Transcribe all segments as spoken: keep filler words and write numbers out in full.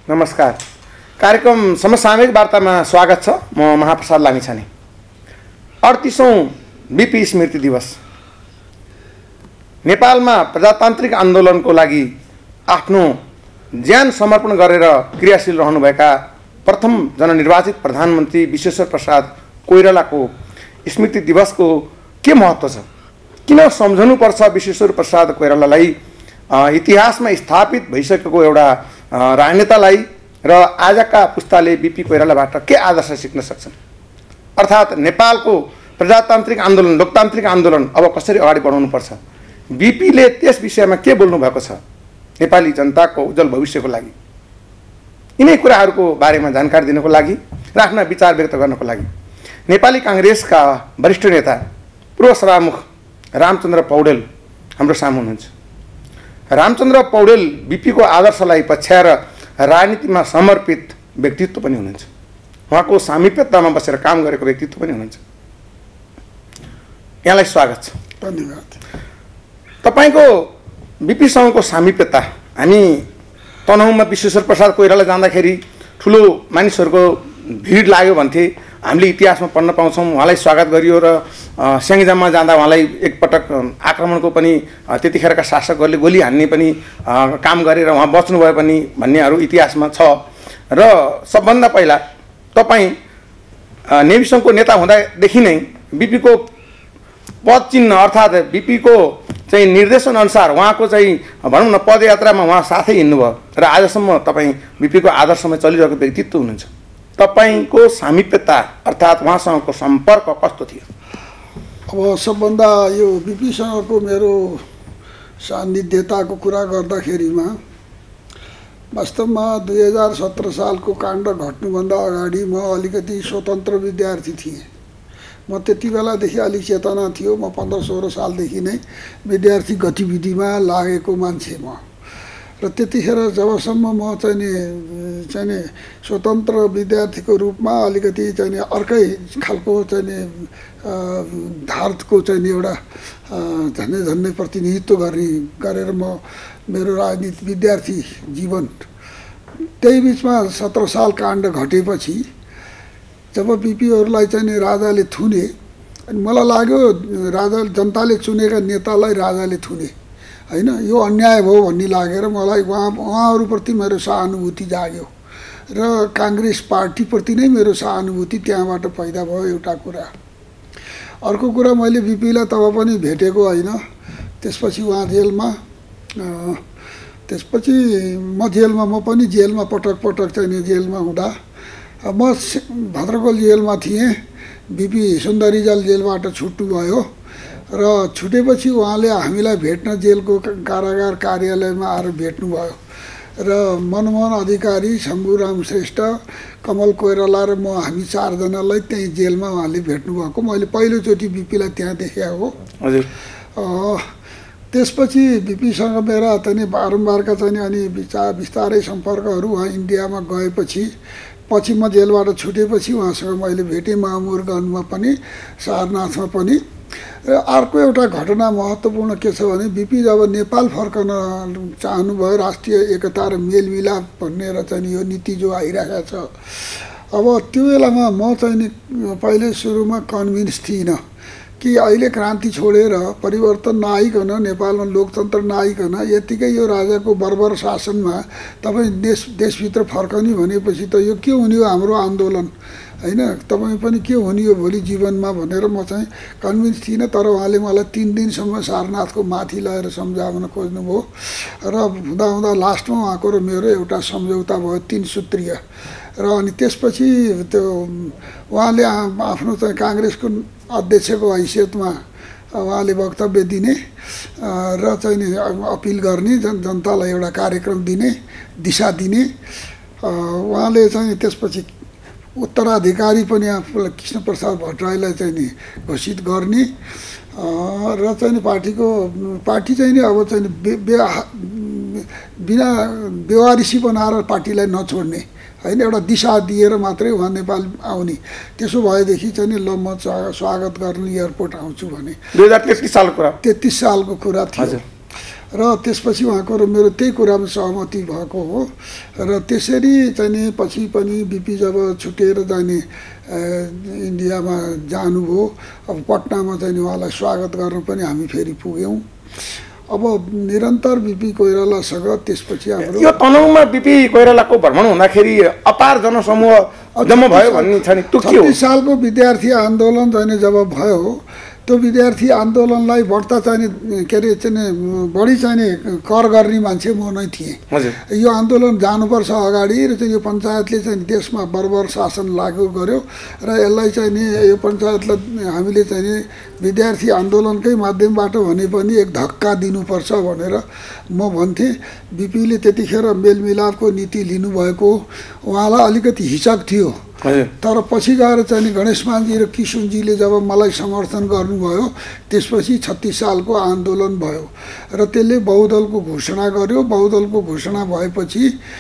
नमस्कार। कार्यक्रम समसामयिक वार्तामा स्वागत छ। म महाप्रसाद लामिछाने। अडतिसौँ बीपी स्मृति दिवस। नेपालमा प्रजातान्त्रिक आन्दोलनको लागि आफ्नो ज्यान समर्पण गरेर क्रियाशील रहनुभएका प्रथम जननिर्वाचित प्रधानमन्त्री विश्वेश्वर प्रसाद कोइरालाको स्मृति दिवसको के महत्त्व छ? किन सम्झनुपर्छ विश्वेश्वर प्रसाद कोइरालालाई? इतिहासमा स्थापित भइसकेको एउटा राजनेतालाई र आजका पुस्ताले बीपी कोइरालाबाट के आदर्श सिक्न सक्छन्? अर्थात् नेपालको प्रजातान्त्रिक आन्दोलन, लोकतान्त्रिक आन्दोलन अब कसरी अगाडि बढाउनुपर्छ? बीपीले त्यस विषयमा के बोल्नु भएको छ नेपाली जनताको उज्जवल भविष्यको लागि? यिनै कुराहरूको बारेमा जानकारी दिनको लागि र आफ्ना विचार व्यक्त गर्नको लागि नेपाली काङ्ग्रेसका वरिष्ठ नेता पूर्व सभामुख रामचन्द्र पौडेल हाम्रो सामु हुनुहुन्छ। रामचन्द्र पौडेल बीपीको आदर्शलाई पछ्याएर राजनीतिमा समर्पित व्यक्तित्व पनि हुनुहुन्छ। उहाँको सामिप्यतामा बसेर काम गरेको व्यक्तित्व पनि हुनुहुन्छ। यहाँलाई स्वागत छ। धन्यवाद। तपाईँको बीपीसँगको सामिप्यता, हामी तनहुँमा विश्वेश्वर प्रसाद कोइराला जाँदाखेरि ठुलो मानिसहरूको भिड लाग्यो भन्थे। हामीले इतिहासमा पढ्न पाउँछौँ। उहाँलाई स्वागत गरियो र स्याङ्जाममा जाँदा उहाँलाई एकपटक आक्रमणको पनि त्यतिखेरका शासकहरूले गोली हान्ने पनि काम गरेर उहाँ बच्नुभयो पनि भन्नेहरू इतिहासमा छ। र सबभन्दा पहिला तपाईँ नेभी सङ्घको नेता हुँदादेखि नै बीपीको पद चिन्ह अर्थात् बीपीको चाहिँ निर्देशन अनुसार उहाँको चाहिँ भनौँ न पदयात्रामा उहाँ साथै हिँड्नुभयो र आजसम्म तपाईँ बीपीको आदर्शमा चलिरहेको व्यक्तित्व हुनुहुन्छ। तपाईँको सामिप्यता अर्थात् उहाँसँगको सम्पर्क कस्तो थियो? अब सबभन्दा यो बीपीसँगको मेरो सान्निध्यताको कुरा गर्दाखेरिमा वास्तवमा दुई हजार सत्र सालको काण्ड घट्नुभन्दा अगाडि म अलिकति स्वतन्त्र विद्यार्थी थिएँ। म त्यति बेलादेखि अलिक चेतना थियो। म पन्ध्र सोह्र सालदेखि नै विद्यार्थी गतिविधिमा लागेको मान्छे म। र त्यतिखेर जबसम्म म चाहिँ नि चाहिँ नि स्वतन्त्र विद्यार्थीको रूपमा अलिकति चाहिँ नि अर्कै खालको चाहिँ नि धारको चाहिँ नि एउटा झन्डै झन्डै प्रतिनिधित्व गर्ने गरेर म मेरो राजनीति विद्यार्थी जीवन त्यही बिचमा सत्र साल काण्ड घटेपछि जब बीपीहरूलाई चाहिँ नि राजाले थुने अनि मलाई लाग्यो राजा जनताले चुनेका नेतालाई राजाले थुने होइन, यो अन्याय भयो भन्ने लागेर मलाई उहाँ उहाँहरूप्रति मेरो सहानुभूति जाग्यो र काङ्ग्रेस पार्टीप्रति नै मेरो सहानुभूति त्यहाँबाट पैदा भयो। एउटा कुरा। अर्को कुरा, मैले बीपीलाई तब पनि भेटेको होइन। त्यसपछि उहाँ जेलमा, त्यसपछि म जेलमा म पनि जेलमा पटक पटक चाहिँ नि जेलमा हुँदा म भद्रकोल जेलमा थिएँ। बीपी सुन्दरीजल जेलबाट छुट्नु भयो र छुटेपछि उहाँले हामीलाई भेट्न जेलको कारागार कार्यालयमा आएर भेट्नुभयो र मनमोहन अधिकारी, शम्भुराम श्रेष्ठ, कमल कोइराला र म हामी चारजनालाई त्यही जेलमा उहाँले भेट्नुभएको मैले पहिलोचोटि बीपीलाई त्यहाँ देखेँ हो। हजुर। त्यसपछि बीपीसँग मेरा चाहिँ बारम्बारका चाहिँ अनि विचार बिस्तारै सम्पर्कहरू उहाँ इन्डियामा गएपछि पछि म जेलबाट छुटेपछि उहाँसँग मैले भेटेँ मामुरगञ्जमा पनि, सारनाथमा पनि। र अर्को एउटा घटना महत्त्वपूर्ण के छ भने बीपी जब नेपाल फर्कन चाहनुभयो, राष्ट्रिय एकता र मेलमिलाप भन्ने र चाहिँ यो नीति जो आइरहेको छ, अब त्यो बेलामा म चाहिँ नि पहिले सुरुमा कन्भिन्स थिइनँ कि अहिले क्रान्ति छोडेर परिवर्तन नआइकन, नेपालमा लोकतन्त्र नआइकन यतिकै यो राजाको बर्बर शासनमा तपाईँ देश देशभित्र फर्कने भनेपछि त यो के हुने हो हाम्रो आन्दोलन होइन, तपाईँ पनि के हुने हो भोलि जीवनमा भनेर म चाहिँ कन्भिन्स थिइनँ। तर उहाँले मलाई तिन दिनसम्म सारनाथको माथि लगेर सम्झाउन खोज्नुभयो र हुँदा हुँदा लास्टमा उहाँको र मेरो एउटा सम्झौता भयो, तिन सूत्रीय। र अनि त्यसपछि त्यो उहाँले आफ्नो चाहिँ काङ्ग्रेसको अध्यक्षको हैसियतमा उहाँले वक्तव्य दिने र चाहिँ नि अपिल गर्ने, जन जनतालाई एउटा कार्यक्रम दिने, दिशा दिने। उहाँले चाहिँ त्यसपछि उत्तराधिकारी पनि आफूलाई कृष्णप्रसाद भट्टराईलाई चाहिँ नि घोषित गर्ने र चाहिँ नि पार्टीको पार्टी चाहिँ नि अब चाहिँ बिना बेवारिसी बनाएर पार्टीलाई नछोड्ने होइन, एउटा दिशा दिएर मात्रै उहाँ नेपाल आउने। त्यसो भएदेखि चाहिँ नि ल म स्वागत गर्न एयरपोर्ट आउँछु भने दुई हजार तेत्तिस सालको कुरा तेत्तिस सालको कुरा थियो। र त्यसपछि उहाँको र मेरो त्यही कुरामा सहमति भएको हो र त्यसरी चाहिँ नि पछि पनि बिपी जब छुटेर जाने इन्डियामा जानुभयो अब पटनामा चाहिँ उहाँलाई स्वागत गर्न पनि हामी फेरि पुग्यौँ अब निरन्तर बिपी कोइरालासँग त्यसपछि हाम्रो यो तनहुँमा बिपी कोइरालाको भ्रमण हुँदाखेरि अपार जनसमूह जम्मा भयो भन्ने छ नि त्यो के हो छत्तीस सालको विद्यार्थी आन्दोलन चाहिँ जब भयो त्यो विद्यार्थी आन्दोलनलाई बढ्ता चाहिने के अरे चाहिँ बढी चाहिने कर गर्ने मान्छे म नै थिएँ यो आन्दोलन जानुपर्छ अगाडि र चाहिँ यो पञ्चायतले चाहिँ देशमा बर्बर शासन लागू गर्यो र यसलाई चाहिँ नि यो पञ्चायतलाई हामीले चाहिँ विद्यार्थी आन्दोलनकै माध्यमबाट भने पनि एक धक्का दिनुपर्छ भनेर म भन्थेँ बिपीले त्यतिखेर मेलमिलापको नीति लिनुभएको उहाँलाई अलिकति हिचक थियो तर पछि गएर चाहिँ गणेशमानजी र किशुनजीले जब मलाई समर्थन गर्नुभयो त्यसपछि छत्तीस सालको आन्दोलन भयो र त्यसले बहुदलको घोषणा गर्यो बहुदलको घोषणा भएपछि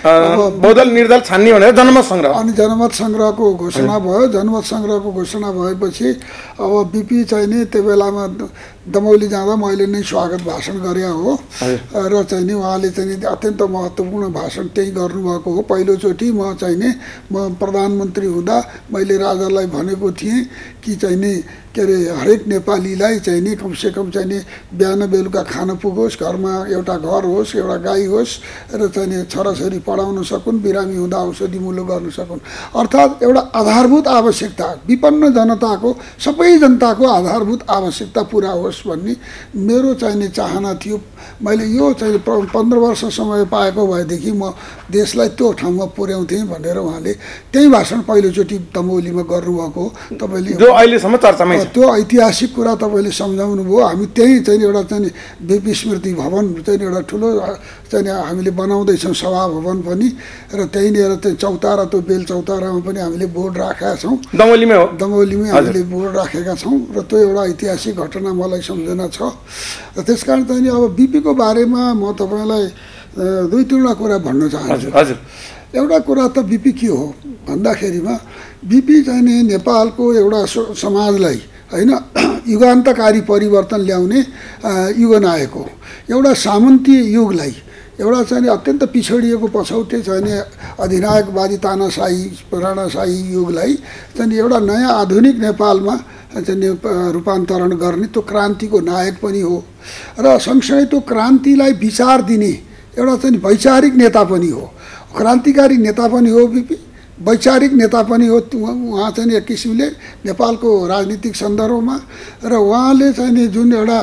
बहुदल निर्दल छान्ने भनेर जनमत सङ्ग्रह अनि जनमत सङ्ग्रहको घोषणा भयो जनमत सङ्ग्रहको घोषणा भएपछि अब बिपी चाहिँ नि त्यो बेलामा दमौली जाँदा मैले नै स्वागत भाषण गरे हो र चाहिँ नि उहाँले चाहिँ अत्यन्त महत्त्वपूर्ण भाषण त्यही गर्नुभएको हो पहिलोचोटि म चाहिँ नि म प्रधानमन्त्री हुँदा मैले राजालाई भनेको थिएँ कि चाहिँ नि के अरे हरेक नेपालीलाई चाहिँ नि कमसेकम चाहिँ नि बिहान बेलुका खान पुगोस् घरमा एउटा घर होस् एउटा गाई होस् र चाहिँ नि छोराछोरी पढाउन सकुन् बिरामी हुँदा औषधिमूल्य गर्न सकुन् अर्थात् एउटा आधारभूत आवश्यकता विपन्न जनताको सबै जनताको आधारभूत आवश्यकता पुरा होस् भन्ने मेरो चाहिने चाहना थियो मैले यो चाहिँ पन्ध्र वर्ष समय पाएको भएदेखि म देशलाई त्यो ठाउँमा पुर्याउँथेँ भनेर उहाँले त्यही भाषण पहिलोचोटि दमौलीमा गर्नुभएको तपाईँले जो अहिलेसम्म चर्चामै छ त्यो ऐतिहासिक कुरा तपाईँले सम्झाउनु भयो हामी त्यही चाहिँ एउटा चाहिँ बिपी स्मृति भवन चाहिँ एउटा ठुलो चाहिँ हामीले बनाउँदैछौँ सभा भवन पनि र त्यहीँनिर चाहिँ चौतारा त्यो बेल चौतारामा पनि हामीले बोर्ड राखेका छौँ दमौलीमै हो दमौलीमै हामीले बोर्ड राखेका छौँ र त्यो एउटा ऐतिहासिक घटना मलाई सम्झना छ र त्यस कारण चाहिँ अब बिपीको बारेमा म तपाईँलाई दुई तिनवटा कुरा भन्न चाहन्छु हजुर एउटा कुरा त बिपी के हो भन्दाखेरिमा बिपी चाहिँ नि नेपालको एउटा समाजलाई होइन युगान्तकारी परिवर्तन ल्याउने युगनायक हो एउटा सामन्तीय युगलाई एउटा चाहिँ अत्यन्त पिछडिएको पछौटे चाहिँ अधिनायकवादी तानाशाही राणाशाही युगलाई चाहिँ एउटा नयाँ आधुनिक नेपालमा चाहिँ रूपान्तरण गर्ने त्यो क्रान्तिको नायक पनि हो र सँगसँगै त्यो क्रान्तिलाई विचार दिने एउटा चाहिँ वैचारिक नेता पनि हो क्रान्तिकारी नेता पनि हो बिपी वैचारिक नेता पनि हो उहाँ चाहिँ एक किसिमले नेपालको राजनीतिक सन्दर्भमा र उहाँले चाहिँ जुन एउटा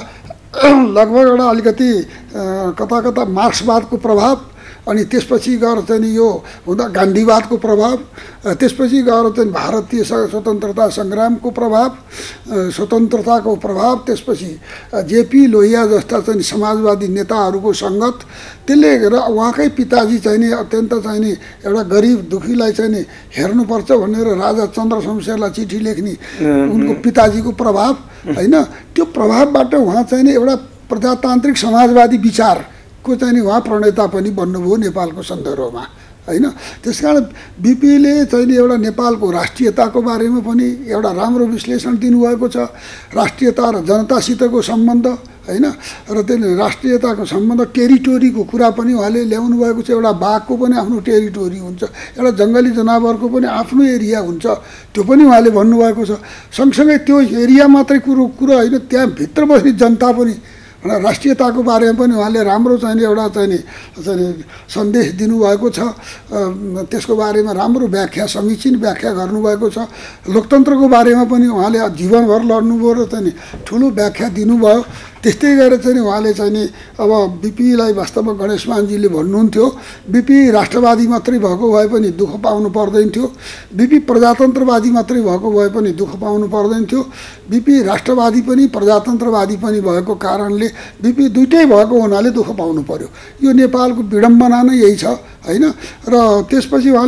लगभग एउटा अलिकति कता कता मार्क्सवादको प्रभाव अनि त्यसपछि गएर चाहिँ यो हुँदा गान्धीवादको प्रभाव त्यसपछि गएर चाहिँ भारतीय स्वतन्त्रता सङ्ग्रामको प्रभाव स्वतन्त्रताको प्रभाव त्यसपछि जेपी लोहिया जस्ता चाहिँ समाजवादी नेताहरूको सङ्गत त्यसले र उहाँकै पिताजी चाहिँ नि अत्यन्त चाहिँ नि एउटा गरिब दुखीलाई चाहिँ नि हेर्नुपर्छ भनेर राजा चन्द्र शमशेरलाई चिठी लेख्ने उनको पिताजीको प्रभाव होइन त्यो प्रभावबाट उहाँ चाहिँ नि एउटा प्रजातान्त्रिक समाजवादी विचार को चाहिँ उहाँ प्रणेता पनि बन्नुभयो नेपालको सन्दर्भमा होइन त्यसकारण बिपीले चाहिँ एउटा नेपालको राष्ट्रियताको बारेमा पनि एउटा राम्रो विश्लेषण दिनुभएको छ राष्ट्रियता र जनतासितको सम्बन्ध होइन र त्यो राष्ट्रियताको सम्बन्ध टेरिटोरीको कुरा पनि उहाँले ल्याउनु भएको छ एउटा बाघको पनि आफ्नो टेरिटोरी हुन्छ एउटा जङ्गली जनावरको पनि आफ्नो एरिया हुन्छ त्यो पनि उहाँले भन्नुभएको छ सँगसँगै त्यो एरिया मात्रै कुरो कुरा होइन त्यहाँभित्र बस्ने जनता पनि राष्ट्रियताको बारेमा पनि उहाँले राम्रो चाहिने एउटा चाहिने चाहिँ सन्देश दिनुभएको छ त्यसको बारेमा राम्रो व्याख्या समीचीन व्याख्या गर्नुभएको छ लोकतन्त्रको बारेमा पनि उहाँले जीवनभर लड्नुभयो र चाहिँ ठुलो व्याख्या दिनुभयो त्यस्तै गरेर चाहिँ उहाँले चाहिँ अब बिपीलाई वास्तवमा गणेशमानजीले भन्नुहुन्थ्यो बिपी राष्ट्रवादी मात्रै भएको भए पनि दुःख पाउनु पर्दैन थियो बिपी प्रजातन्त्रवादी मात्रै भएको भए पनि दुःख पाउनु पर्दैन थियो बिपी राष्ट्रवादी पनि प्रजातन्त्रवादी पनि भएको कारणले बिपी दुइटै भएको हुनाले दुःख पाउनु पर्यो यो नेपालको विडम्बना नै यही छ होइन र त्यसपछि उहाँले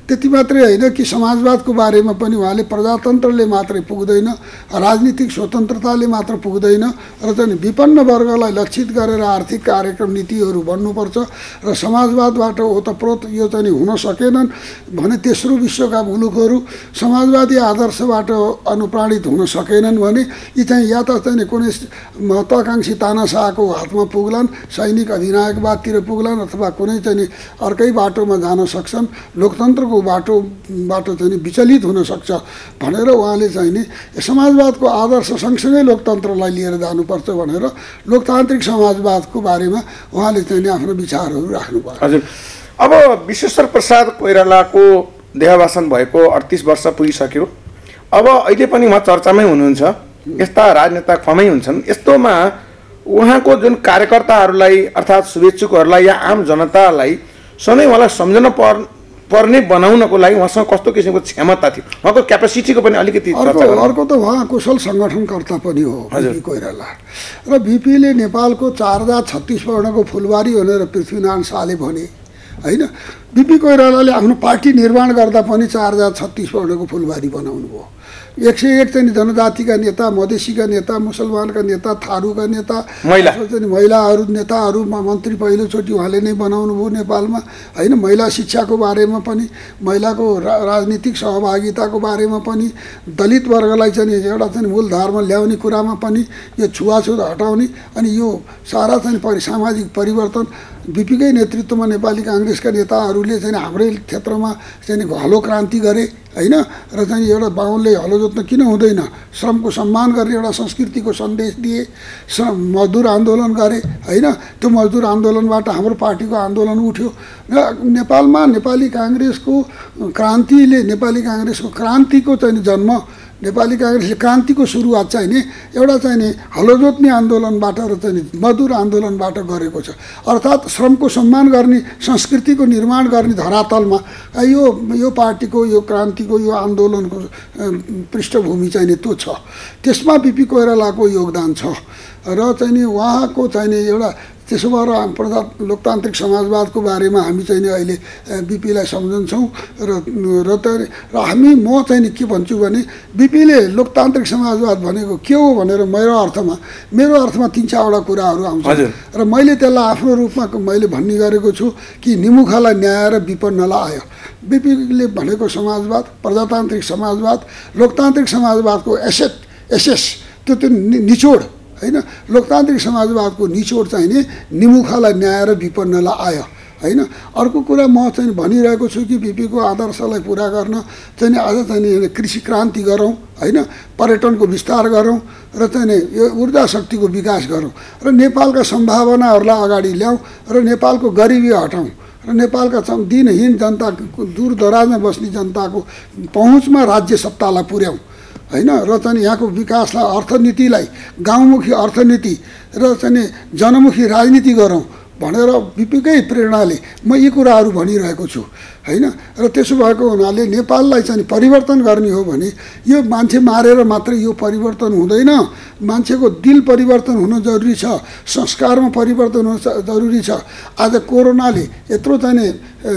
त्यति मात्रै होइन कि समाजवादको बारेमा पनि उहाँले प्रजातन्त्रले मात्रै पुग्दैन, राजनीतिक स्वतन्त्रताले मात्र पुग्दैन र चाहिँ विपन्न वर्गलाई लक्षित गरेर आर्थिक कार्यक्रम नीतिहरू बन्नुपर्छ र समाजवादबाट ओतप्रोत यो चाहिँ हुन सकेनन् भने तेस्रो विश्वका मुलुकहरू समाजवादी आदर्शबाट अनुप्राणित हुन सकेनन् भने यी चाहिँ या त चाहिँ कुनै महत्त्वाकांक्षी तानाशाहको हातमा पुग्लान्, सैनिक अधिनायकवादतिर पुग्लान् अथवा कुनै चाहिँ अर्कै बाटोमा जान सक्छन्, लोकतन्त्रको बाटोबाट चाहिँ विचलित हुन सक्छ भनेर उहाँले चाहिँ नि समाजवादको आदर्श सँगसँगै लोकतन्त्रलाई लिएर जानुपर्छ भनेर लोकतान्त्रिक समाजवादको बारेमा उहाँले चाहिँ आफ्नो विचारहरू राख्नुभयो। हजुर, अब विश्वेश्वर प्रसाद कोइरालाको देहावसान भएको अडतिस वर्ष पुगिसक्यो। अब अहिले पनि उहाँ चर्चामै हुनुहुन्छ, यस्ता राजनेता कमै हुन्छन्। यस्तोमा उहाँको जुन कार्यकर्ताहरूलाई अर्थात् शुभेच्छुकहरूलाई या आम जनतालाई सधैँ उहाँलाई सम्झन पर पर्ने बनाउनको लागि उहाँसँग कस्तो किसिमको क्षमता थियो, उहाँको क्यापेसिटीको पनि अलिकति अर्को अर्को त उहाँ कुशल सङ्गठनकर्ता पनि हो बिपी कोइराला। र बिपीले नेपालको चार हजार छत्तिस वर्णको फुलबारी भनेर पृथ्वीनारायण शाहले भने होइन, बिपी कोइरालाले आफ्नो पार्टी निर्माण गर्दा पनि चार हजार छत्तिस वर्णको फुलबारी बनाउनु भयो। एक सय एक चाहिँ जनजातिका नेता, मधेसीका नेता, मुसलमानका नेता, थारूका नेता, महिला चाहिँ महिलाहरू नेताहरू मन्त्री पहिलोचोटि उहाँले नै बनाउनु भयो नेपालमा होइन। महिला शिक्षाको बारेमा पनि, महिलाको रा राजनीतिक सहभागिताको बारेमा पनि, दलित वर्गलाई चाहिँ एउटा चाहिँ मूलधारमा ल्याउने कुरामा पनि, यो छुवाछुत हटाउने अनि यो सारा चाहिँ परि सामाजिक परिवर्तन बिपीकै नेतृत्वमा नेपाली काङ्ग्रेसका नेताहरूले चाहिँ हाम्रै क्षेत्रमा चाहिँ हलो क्रान्ति गरे होइन। र चाहिँ एउटा बाहुनले हलो जोत्न किन हुँदैन, श्रमको सम्मान गर्ने एउटा संस्कृतिको सन्देश दिए, श्रम मजदुर आन्दोलन गरे होइन। त्यो मजदुर आन्दोलनबाट हाम्रो पार्टीको आन्दोलन उठ्यो र नेपालमा नेपाली काङ्ग्रेसको क्रान्तिले, नेपाली काङ्ग्रेसको क्रान्तिको चाहिँ जन्म, नेपाली काङ्ग्रेसले क्रान्तिको सुरुवात चाहिँ नि एउटा चाहिँ नि हलो जोत्ने आन्दोलनबाट र चाहिँ मजदुर आन्दोलनबाट गरेको छ। अर्थात् श्रमको सम्मान गर्ने, संस्कृतिको निर्माण गर्ने धरातलमा यो यो पार्टीको यो क्रान्तिको यो आन्दोलनको पृष्ठभूमि चाहिँ नि त्यो छ। त्यसमा बिपी कोइरालाको योगदान छ र चाहिँ नि उहाँको चाहिँ नि एउटा त्यसो भएर प्रजा लोकतान्त्रिक समाजवादको बारेमा हामी चाहिँ नि अहिले बिपीलाई सम्झन्छौँ र र त र हामी म चाहिँ नि के भन्छु भने बिपीले लोकतान्त्रिक समाजवाद भनेको के हो भनेर मेरो अर्थमा मेरो अर्थमा तिन चारवटा कुराहरू आउँछ र मैले त्यसलाई आफ्नो रूपमा मैले भन्ने गरेको छु कि निमुखालाई न्याय र विपन्नलाई आयो। बिपीले भनेको समाजवाद, प्रजातान्त्रिक समाजवाद, लोकतान्त्रिक समाजवादको एसेट एसेस त्यो त्यो निचोड होइन। लोकतान्त्रिक समाजवादको निचोड चाहिँ नि निमुखालाई न्याय र विपन्नलाई आयो होइन। अर्को कुरा म चाहिँ भनिरहेको छु कि बिपीको आदर्शलाई पुरा गर्न चाहिँ आज चाहिँ कृषि क्रान्ति गरौँ होइन, पर्यटनको विस्तार गरौँ र चाहिँ यो ऊर्जा शक्तिको विकास गरौँ र नेपालका सम्भावनाहरूलाई अगाडि ल्याउँ र नेपालको गरिबी हटाउँ र नेपालका दिनहीन जनता, दूर दराजमा बस्ने जनताको पहुँचमा राज्य सत्तालाई पुर्याउँ होइन र चाहिँ यहाँको विकासलाई, अर्थनीतिलाई गाउँमुखी अर्थनीति र चाहिँ जनमुखी राजनीति गरौँ भनेर बिपीकै प्रेरणाले म यी कुराहरू भनिरहेको छु होइन। र त्यसो भएको हुनाले नेपाललाई चाहिँ परिवर्तन गर्ने हो भने यो मान्छे मारेर मात्रै यो परिवर्तन हुँदैन, मान्छेको दिल परिवर्तन हुन जरुरी छ, संस्कारमा परिवर्तन हुन जरुरी छ। आज कोरोनाले यत्रो चाहिँ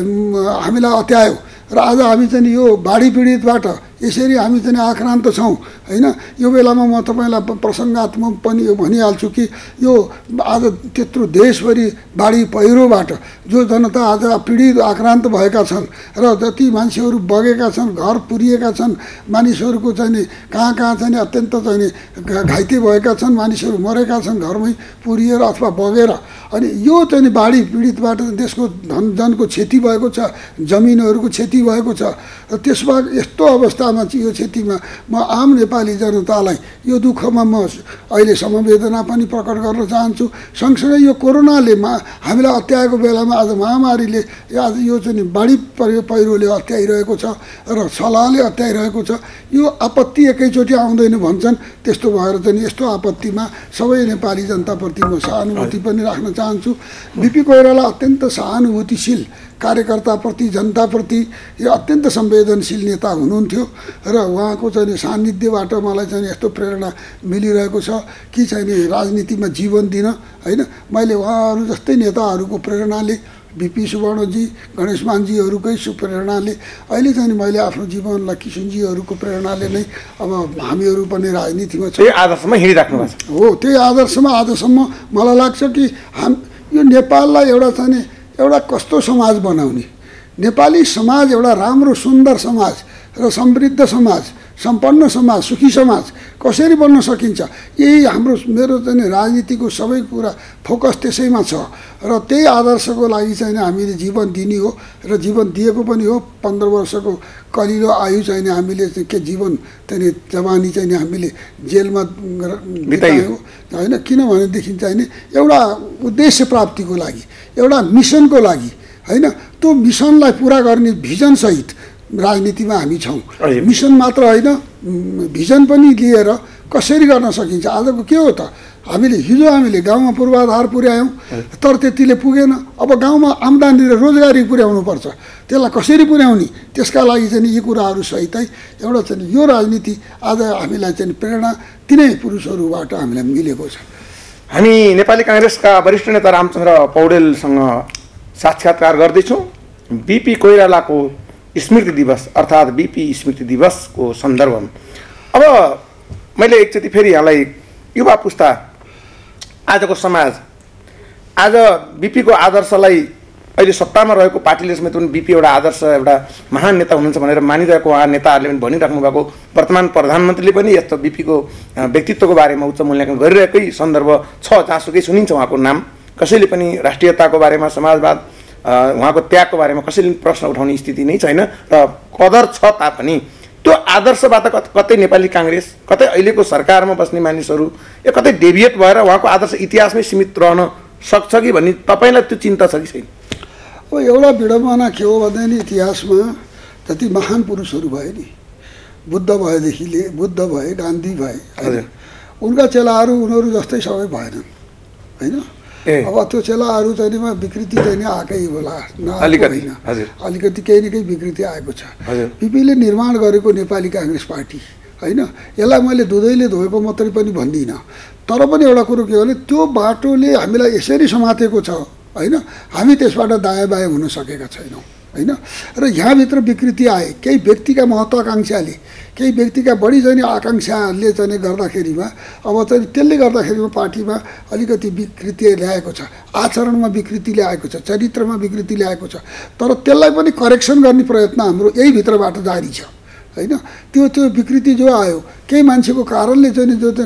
हामीलाई अत्यायो र आज हामी चाहिँ यो बाढी पीडितबाट यसरी हामी चाहिँ आक्रान्त छौँ होइन। यो बेलामा म तपाईँलाई प्रसङ्गात्मक पनि यो भनिहाल्छु कि यो आज त्यत्रो देशभरि बाढी पहिरोबाट जो जनता आज पीडित आक्रान्त भएका छन् र जति मान्छेहरू बगेका छन्, घर पुरिएका छन्, मानिसहरूको चाहिँ कहाँ कहाँ चाहिँ अत्यन्त चाहिँ घाइते भएका छन्, मानिसहरू मरेका छन् घरमै पुरिएर अथवा बगेर। अनि यो चाहिँ बाढी पीडितबाट देशको धन जनको क्षति भएको छ, जमिनहरूको क्षति भएको छ र त्यसमा यस्तो अवस्थामा चाहिँ यो क्षतिमा म आम नेपाली जनतालाई यो दुःखमा म अहिले समवेदना पनि प्रकट गर्न चाहन्छु। सँगसँगै यो कोरोनाले मा हामीलाई अत्याएको बेलामा आज महामारीले आज यो चाहिँ बाढी पहिरोले अत्याइरहेको छ र सलाहले अत्याइरहेको छ। यो आपत्ति एकैचोटि आउँदैन भन्छन्, त्यस्तो भएर चाहिँ यस्तो आपत्तिमा सबै नेपाली जनताप्रति म सहानुभूति पनि राख्न चाहन्छु। बिपी कोइराला अत्यन्त सहानुभूतिशील कार्यकर्ताप्रति, जनताप्रति यो अत्यन्त संवेदनशील नेता हुनुहुन्थ्यो र उहाँको चाहिँ सान्निध्यबाट मलाई चाहिँ यस्तो प्रेरणा मिलिरहेको छ कि चाहिँ राजनीतिमा जीवन दिन होइन। मैले उहाँहरू जस्तै नेताहरूको प्रेरणाले बिपी सुवर्णजी गणेशमानजीहरूकै सुप्रेरणाले अहिले चाहिँ मैले आफ्नो जीवनलाई किसुनजीहरूको प्रेरणाले नै अब हामीहरू पनि राजनीतिमा छ त्यही आदर्शमा हिँडिराख्नु भएको छ हो त्यही आदर्शमा आजसम्म मलाई लाग्छ कि हाम यो नेपाललाई एउटा चाहिँ एउटा कस्तो समाज बनाउने नेपाली समाज एउटा राम्रो सुन्दर समाज र समृद्ध समाज सम्पन्न समाज सुखी समाज कसरी बन्न सकिन्छ यही हाम्रो मेरो चाहिँ राजनीतिको सबै कुरा फोकस त्यसैमा छ र त्यही आदर्शको लागि चाहिँ हामीले जीवन दिने हो र जीवन दिएको पनि हो पन्ध्र वर्षको कलिलो आयु चाहिँ हामीले के जीवन चाहिँ जवानी चाहिँ हामीले जेलमा बितायो होइन किनभनेदेखि चाहिँ एउटा उद्देश्य प्राप्तिको लागि एउटा मिसनको लागि होइन त्यो मिसनलाई पुरा गर्ने भिजनसहित राजनीतिमा हामी छौँ मिसन मात्र होइन भिजन पनि लिएर कसरी गर्न सकिन्छ आजको के हो त हामीले हिजो हामीले गाउँमा पूर्वाधार पुर्यायौँ तर त्यतिले पुगेन अब गाउँमा आम्दानी र रोजगारी पुर्याउनु पर्छ त्यसलाई कसरी पुर्याउने त्यसका लागि चाहिँ यी कुराहरू सहितै एउटा चाहिँ यो राजनीति आज हामीलाई चाहिँ प्रेरणा तिनै पुरुषहरूबाट हामीलाई मिलेको छ हामी नेपाली काङ्ग्रेसका वरिष्ठ नेता रामचन्द्र पौडेलसँग साक्षात्कार गर्दैछौँ बिपी कोइरालाको स्मृति दिवस अर्थात् बिपी स्मृति दिवसको सन्दर्भमा अब मैले एकचोटि फेरि यहाँलाई युवा पुस्ता आजको समाज आज बिपीको आदर्शलाई अहिले सत्तामा रहेको पार्टीले समेत पनि बिपी एउटा आदर्श एउटा महान नेता हुनुहुन्छ भनेर मानिरहेको उहाँ नेताहरूले पनि भनिराख्नु भएको वर्तमान प्रधानमन्त्रीले पनि यस्तो बिपीको व्यक्तित्वको बारेमा उच्च मूल्याङ्कन गरिरहेकै सन्दर्भ छ जहाँसुकै सुनिन्छ उहाँको नाम कसैले पनि राष्ट्रियताको बारेमा समाजवाद उहाँको त्यागको बारेमा कसैले प्रश्न उठाउने स्थिति नै छैन र कदर छ तापनि त्यो आदर्शबाट कतै नेपाली काङ्ग्रेस कतै अहिलेको सरकारमा बस्ने मानिसहरू यो कतै डेभिएट भएर उहाँको आदर्श इतिहासमै सीमित रहन सक्छ कि भन्ने तपाईँलाई त्यो चिन्ता छ कि छैन अब एउटा विडम्बना के हो भने नि इतिहासमा जति महान पुरुषहरू भए नि बुद्ध भएदेखिले बुद्ध भए गान्धी भए उनका चेलाहरू उनीहरू जस्तै सबै भएनन् होइन अब त्यो चेलाहरू चाहिँ विकृति चाहिँ आएकै होला अलिकति अलिकति केही न केही विकृति आएको छ बिपीले निर्माण गरेको नेपाली काङ्ग्रेस पार्टी होइन यसलाई मैले दुधैले धोएको मात्रै पनि भन्दिनँ तर पनि एउटा कुरो के हो भने त्यो बाटोले हामीलाई यसरी समातेको छ होइन हामी त्यसबाट दायाँ बायाँ हुन सकेका छैनौँ होइन र यहाँभित्र विकृति आए केही व्यक्तिका महत्त्वाकाङ्क्षाले केही व्यक्तिका बढी चाहिँ आकाङ्क्षाले चाहिँ गर्दाखेरिमा अब चाहिँ त्यसले गर्दाखेरिमा पार्टीमा अलिकति विकृति ल्याएको छ आचरणमा विकृति ल्याएको छ चरित्रमा विकृति ल्याएको छ तर त्यसलाई पनि करेक्सन गर्ने प्रयत्न हाम्रो यही भित्रबाट जारी छ होइन त्यो त्यो विकृति जो आयो केही मान्छेको कारणले चाहिँ जो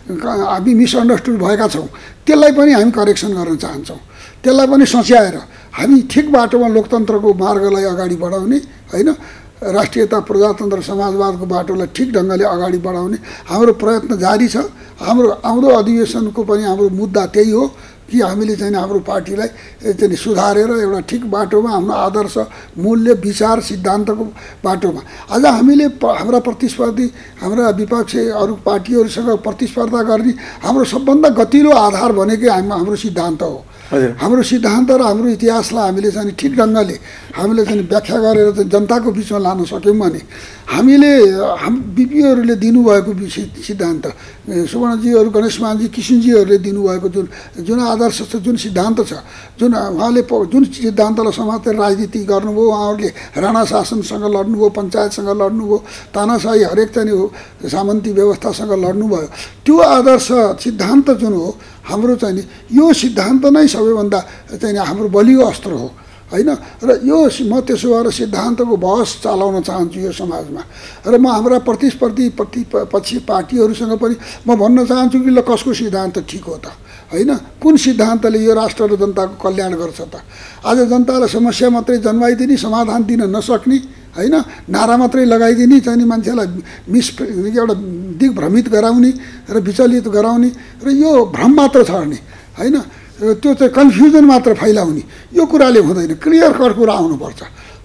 हामी मिसअन्डरस्टुड भएका छौँ त्यसलाई पनि हामी करेक्सन गर्न चाहन्छौँ त्यसलाई पनि सच्याएर हामी ठिक बाटोमा लोकतन्त्रको मार्गलाई अगाडि बढाउने होइन राष्ट्रियता प्रजातन्त्र समाजवादको बाटोलाई ठिक ढङ्गले अगाडि बढाउने हाम्रो प्रयत्न जारी छ हाम्रो आउँदो अधिवेशनको पनि हाम्रो मुद्दा त्यही हो कि हामीले चाहिँ हाम्रो पार्टीलाई चाहिँ सुधारेर एउटा ठिक बाटोमा हाम्रो आदर्श मूल्य विचार सिद्धान्तको बाटोमा आज हामीले हाम्रा प्रतिस्पर्धी हाम्रा विपक्षी अरू पार्टीहरूसँग प्रतिस्पर्धा गर्ने हाम्रो सबभन्दा गतिलो आधार भनेकै हाम्रो सिद्धान्त हो हाम्रो सिद्धान्त र हाम्रो इतिहासलाई हामीले चाहिँ ठिक ढङ्गले हामीले चाहिँ व्याख्या गरेर चाहिँ जनताको बिचमा लान सक्यौँ भने हामीले हाम बिपीहरूले दिनुभएको सिद्धान्त सुवर्णजीहरू गणेशमानजी किसनजीहरूले दिनुभएको जुन जुन आदर्श छ जुन सिद्धान्त छ जुन उहाँले जुन सिद्धान्तलाई समातेर राजनीति गर्नुभयो उहाँहरूले राणा शासनसँग लड्नुभयो पञ्चायतसँग लड्नुभयो तानाशाही हरेक चाहिँ हो सामन्ती व्यवस्थासँग लड्नुभयो त्यो आदर्श सिद्धान्त जुन हो हाम्रो चाहिँ नि यो सिद्धान्त नै सबैभन्दा चाहिँ हाम्रो बलियो अस्त्र हो होइन र यो म त्यसो भएर सिद्धान्तको बहस चलाउन चाहन्छु यो समाजमा र म हाम्रा प्रतिस्पर्धी प्रति पछि पार्टीहरूसँग पनि म भन्न चाहन्छु कि ल कसको सिद्धान्त ठिक हो त होइन कुन सिद्धान्तले यो राष्ट्र र जनताको कल्याण गर्छ त आज जनतालाई समस्या मात्रै जन्माइदिने समाधान दिन नसक्ने होइन नारा मात्रै लगाइदिने चाहिँ मान्छेलाई मिस एउटा दिग्भ्रमित गराउने र विचलित गराउने र यो भ्रम मात्र छर्ने होइन त्यो चाहिँ कन्फ्युजन मात्र फैलाउने यो कुराले हुँदैन क्लियर कट कुरा आउनुपर्छ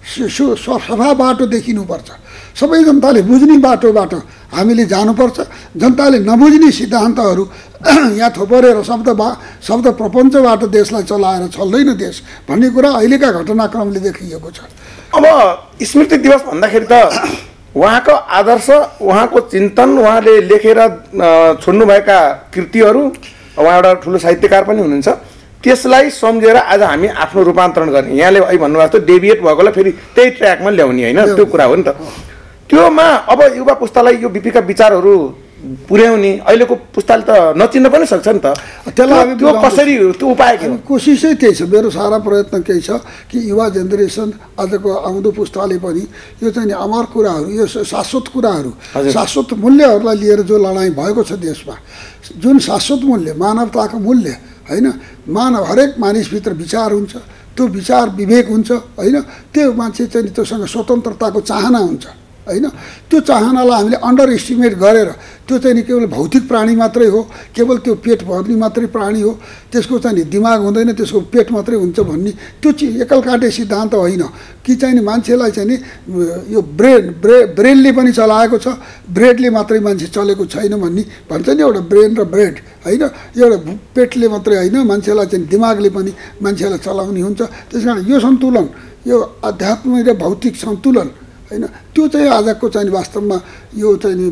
सफा बाटो देखिनुपर्छ सबै जनताले बुझ्ने बाटोबाट हामीले जानुपर्छ जनताले नबुझ्ने सिद्धान्तहरू यहाँ थोपरेर शब्द बा शब्द प्रपञ्चबाट देशलाई चलाएर चल्दैन देश भन्ने कुरा अहिलेका घटनाक्रमले देखिएको छ अब स्मृति दिवस भन्दाखेरि त उहाँको आदर्श उहाँको चिन्तन उहाँले लेखेर छोड्नुभएका कृतिहरू उहाँ एउटा ठुलो साहित्यकार पनि हुनुहुन्छ त्यसलाई सम्झेर आज हामी आफ्नो रूपान्तरण गर्ने यहाँले अहिले भन्नुभएको थियो डेभिएट भएकोलाई फेरि त्यही ट्र्याकमा ल्याउने होइन त्यो कुरा हो नि त त्योमा अब युवा पुस्तालाई यो बिपीका विचारहरू पुर्याउने अहिलेको पुस्ताले त नचिन्न पनि सक्छ नि त त्यसलाई त्यो कसरी त्यो उपाय के हो कोसिसै त्यही छ मेरो सारा प्रयत्न केही छ कि युवा जेनेरेसन आजको आउँदो पुस्ताले पनि यो चाहिँ अमर कुराहरू यो शाश्वत कुराहरू शाश्वत मूल्यहरूलाई लिएर जो लडाइँ भएको छ देशमा जुन शाश्वत मूल्य मानवताको मूल्य होइन मानव हरेक मानिसभित्र विचार हुन्छ त्यो विचार विवेक हुन्छ होइन त्यो मान्छे चाहिँ त्योसँग स्वतन्त्रताको चाहना हुन्छ होइन त्यो चाहनालाई हामीले अन्डर एस्टिमेट गरेर त्यो चाहिँ केवल भौतिक प्राणी मात्रै हो केवल त्यो पेट भर्ने मात्रै प्राणी हो त्यसको चाहिँ दिमाग हुँदैन त्यसको पेट मात्रै हुन्छ भन्ने त्यो चाहिँ एकल काटे सिद्धान्त होइन कि चाहिँ मान्छेलाई चाहिँ नि यो ब्रेन ब्रे ब्रेनले पनि चलाएको छ ब्रेडले मात्रै मान्छे चलेको छैन भन्ने भन्छ नि एउटा ब्रेन र ब्रेड होइन एउटा पेटले मात्रै होइन मान्छेलाई चाहिँ दिमागले पनि मान्छेलाई चलाउने हुन्छ त्यस कारण यो सन्तुलन यो आध्यात्मिक र भौतिक सन्तुलन होइन त्यो चाहिँ आजको चाहिँ वास्तवमा यो चाहिँ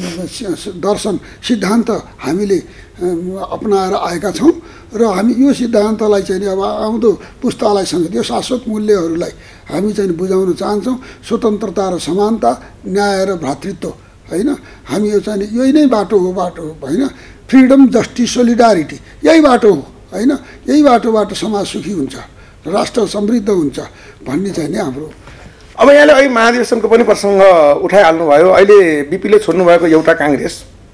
दर्शन सिद्धान्त हामीले अपनाएर आएका छौँ र हामी यो सिद्धान्तलाई चाहिँ अब आउँदो पुस्तालाई समेत यो शाश्वत मूल्यहरूलाई हामी चाहिँ बुझाउन चाहन्छौँ स्वतन्त्रता र समानता न्याय र भ्रातृत्व होइन हामी यो चाहिँ यही नै बाटो हो बाटो हो होइन फ्रिडम जस्टिस सोलिडारिटी यही बाटो हो होइन यही बाटोबाट समाज सुखी हुन्छ राष्ट्र समृद्ध हुन्छ भन्ने चाहिँ नि हाम्रो अब यहाँले अहिले महाधिवेशनको पनि प्रसङ्ग उठाइहाल्नुभयो अहिले बिपीले छोड्नुभएको एउटा काङ्ग्रेस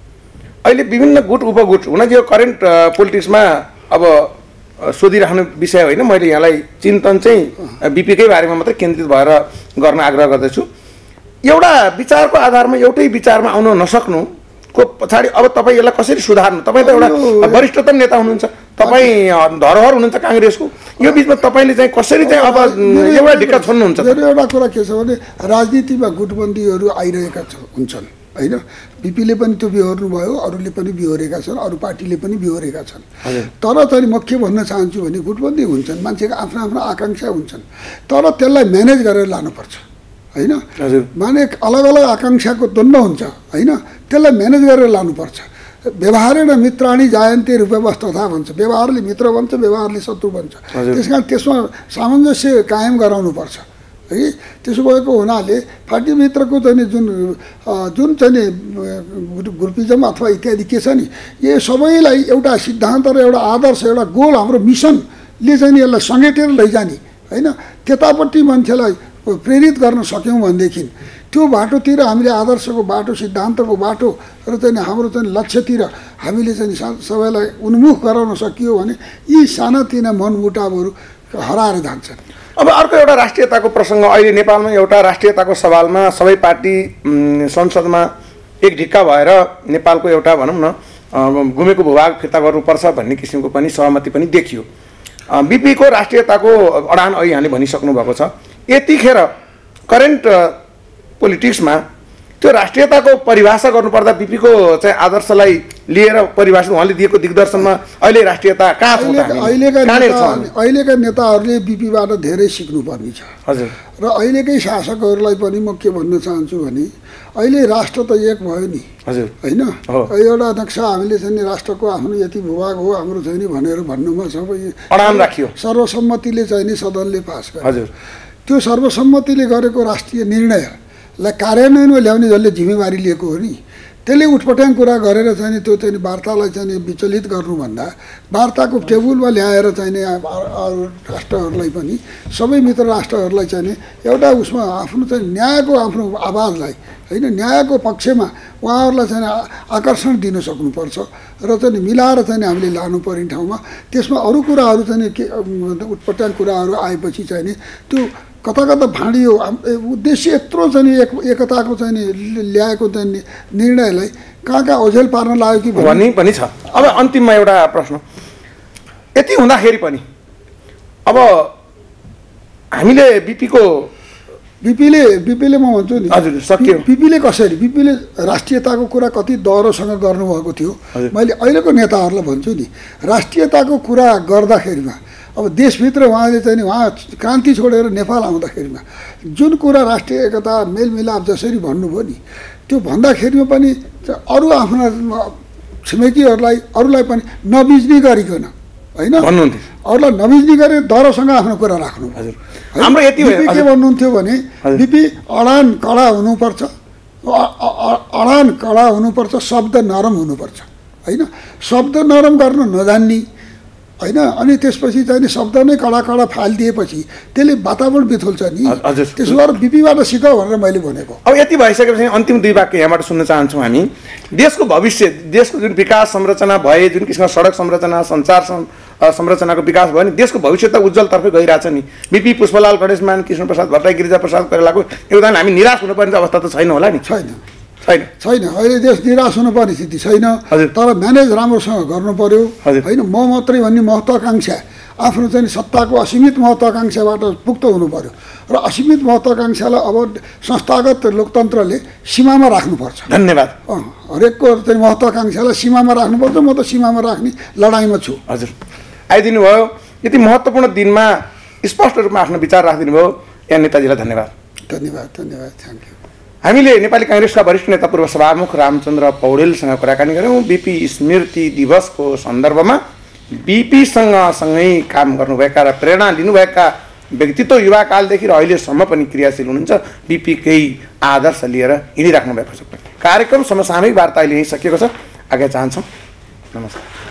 अहिले विभिन्न गुट उपगुट हुन यो करेन्ट पोलिटिक्समा अब सोधिराख्ने विषय होइन मैले यहाँलाई चिन्तन चाहिँ बिपीकै बारेमा मात्रै केन्द्रित भएर गर्न आग्रह गर्दछु एउटा विचारको आधारमा एउटै विचारमा आउन नसक्नुको पछाडि अब तपाईँ यसलाई कसरी सुधार्नु तपाईँ त एउटा वरिष्ठतम नेता हुनुहुन्छ तपाईँ धरोहर हुनुहुन्छ काङ्ग्रेसको यो बिचमा तपाईँले चाहिँ कसरी चाहिँ अब एउटा ढिक्का छोड्नुहुन्छ मेरो एउटा कुरा के छ भने राजनीतिमा गुटबन्दीहरू आइरहेका हुन्छन् होइन बिपीले पनि त्यो बिहोर्नु भयो अरूले पनि बिहोरेका छन् अरू पार्टीले पनि बिहोरेका छन् तर चाहिँ म के भन्न चाहन्छु भने गुटबन्दी हुन्छन् मान्छेको आफ्नो आफ्नो आकाङ्क्षा हुन्छन् तर त्यसलाई म्यानेज गरेर लानुपर्छ होइन माने अलग अलग आकाङ्क्षाको द्वन्द्व हुन्छ होइन त्यसलाई म्यानेज गरेर लानुपर्छ व्यवहारेण मित्राणी जायन्ते रूपवस्तथा भन्छ व्यवहारले मित्र भन्छ व्यवहारले शत्रु भन्छ त्यस कारण त्यसमा सामञ्जस्य कायम गराउनुपर्छ है त्यसो भएको हुनाले पार्टी मित्रको चाहिँ जुन जुन चाहिँ ग्रुपिजम अथवा इत्यादि के छ नि यो सबैलाई एउटा सिद्धान्त र एउटा आदर्श एउटा गोल हाम्रो मिसनले चाहिँ यसलाई समेटेर लैजाने होइन त्यतापट्टि मान्छेलाई प्रेरित गर्न सक्यौँ भनेदेखि त्यो बाटोतिर हामीले आदर्शको बाटो सिद्धान्तको बाटो र चाहिँ हाम्रो चाहिँ लक्ष्यतिर हामीले चाहिँ सबैलाई उन्मुख गराउन सकियो भने यी सानातिना मनमुटावहरू हराएर जान्छन् अब अर्को एउटा राष्ट्रियताको प्रसङ्ग अहिले नेपालमा एउटा राष्ट्रियताको सवालमा सबै पार्टी संसदमा एक ढिक्का भएर नेपालको एउटा भनौँ न गुमेको भूभाग फिर्ता गर्नुपर्छ भन्ने किसिमको पनि सहमति पनि देखियो बिपीको राष्ट्रियताको अडान अहिले यहाँले भनिसक्नु भएको छ यतिखेर करेन्ट पोलिटिक्समा त्यो राष्ट्रियताको परिभाषा गर्नुपर्दा बिपीको चाहिँ आदर्शलाई लिएर परिभाषित उहाँले दिएको दिग्दर्शनमा अहिले राष्ट्रियता कहाँ छ अहिलेका अहिलेका नेताहरूले बिपीबाट धेरै सिक्नुपर्ने छ हजुर र अहिलेकै शासकहरूलाई पनि म के भन्न चाहन्छु भने अहिले राष्ट्र त एक भयो नि हजुर होइन एउटा नक्सा हामीले चाहिँ राष्ट्रको आफ्नो यति भूभाग हो हाम्रो चाहिँ नि भनेर भन्नुमा सबै अडान राखियो सर्वसम्मतिले चाहिँ नि सदनले पास गर्यो हजुर त्यो सर्वसम्मतिले गरेको राष्ट्रिय निर्णयलाई कार्यान्वयनमा ल्याउने जसले जिम्मेवारी लिएको हो नि त्यसले उठपटाङ कुरा गरेर चाहिँ त्यो चाहिँ वार्तालाई चाहिँ विचलित गर्नुभन्दा वार्ताको टेबलमा ल्याएर चाहिँ अरू राष्ट्रहरूलाई पनि सबै मित्र राष्ट्रहरूलाई चाहिँ एउटा उसमा आफ्नो चाहिँ न्यायको आफ्नो आवाजलाई होइन न्यायको पक्षमा उहाँहरूलाई चाहिँ आकर्षण दिन सक्नुपर्छ र चाहिँ मिलाएर चाहिँ हामीले लानुपर्ने ठाउँमा त्यसमा अरू कुराहरू चाहिँ के उठपटाङ कुराहरू आएपछि चाहिँ त्यो कता कता भाँडियो उद्देश्य यत्रो चाहिँ एक एकताको चाहिँ ल्याएको चाहिँ निर्णयलाई कहाँ कहाँ ओझेल पार्न लाग्यो कि भन्ने पनि छ अब अन्तिममा एउटा प्रश्न यति हुँदाखेरि पनि अब हामीले बिपीको बिपीले बिपीले म भन्छु नि हजुर सकियो बिपीले कसरी बिपीले राष्ट्रियताको कुरा कति दह्रोसँग गर्नुभएको थियो मैले अहिलेको नेताहरूलाई भन्छु नि राष्ट्रियताको कुरा गर्दाखेरिमा अब देशभित्र उहाँले चाहिँ उहाँ क्रान्ति छोडेर नेपाल आउँदाखेरिमा जुन कुरा राष्ट्रिय एकता मेलमिलाप जसरी भन्नुभयो नि त्यो भन्दाखेरिमा पनि अरू आफ्ना छिमेकीहरूलाई अरूलाई पनि नबिज्ने गरिकन होइन भन्नुहुन्थ्यो अरूलाई नबिज्ने गरी डरसँग आफ्नो कुरा राख्नु हजुर हाम्रो यति बिपी के भन्नुहुन्थ्यो भने बिपी अडान कडा हुनुपर्छ अडान कडा हुनुपर्छ शब्द नरम हुनुपर्छ होइन शब्द नरम गर्न नजान्ने होइन अनि त्यसपछि चाहिँ शब्द नै कडा कडा फालिदिएपछि त्यसले वातावरण बिथुल्छ नि त्यसो भएर बिपीबाट सिक भनेर मैले भनेको अब यति भइसकेपछि अन्तिम दुई वाक्य यहाँबाट सुन्न चाहन्छौँ हामी देशको भविष्य देशको जुन विकास संरचना भए जुन किसिमको सडक संरचना सञ्चार संरचनाको विकास भयो नि देशको भविष्य त उज्जवलतर्फै गइरहेछ नि बिपी पुष्पलाल गणेशमान कृष्ण प्रसाद भट्टराई गिरिजा प्रसाद कोइरालाको योगदान हामी निराश हुनुपर्ने अवस्था त छैन होला नि छैन छैन छैन अहिले देश निराश हुनुपर्ने स्थिति छैन तर म्यानेज राम्रोसँग गर्नु पर्यो होइन म मात्रै भन्ने महत्त्वाकांक्षा आफ्नो चाहिँ सत्ताको असीमित महत्त्वाकांक्षाबाट मुक्त हुनु पर्यो र असीमित महत्त्वाकांक्षालाई अब संस्थागत लोकतन्त्रले सीमामा राख्नुपर्छ धन्यवाद हरेकको चाहिँ महत्त्वाकांक्षालाई सीमामा राख्नुपर्छ म त सीमामा राख्ने लडाइँमा छु हजुर आइदिनु भयो यति महत्त्वपूर्ण दिनमा स्पष्ट रूपमा आफ्नो विचार राखिदिनु भयो यहाँ नेताजीलाई धन्यवाद धन्यवाद धन्यवाद थ्याङ्क यू हामीले नेपाली काङ्ग्रेसका वरिष्ठ नेता पूर्व सभामुख रामचन्द्र पौडेलसँग कुराकानी गऱ्यौँ बिपी स्मृति दिवसको सन्दर्भमा बिपीसँग सँगै काम गर्नुभएका र प्रेरणा लिनुभएका व्यक्तित्व युवाकालदेखि र अहिलेसम्म पनि क्रियाशील हुनुहुन्छ बिपीकै आदर्श लिएर हिँडिराख्नु भएको छ कार्यक्रम समसामयिक वार्ता अहिले यहीँ सकिएको छ आज्ञा चाहन्छौँ नमस्कार।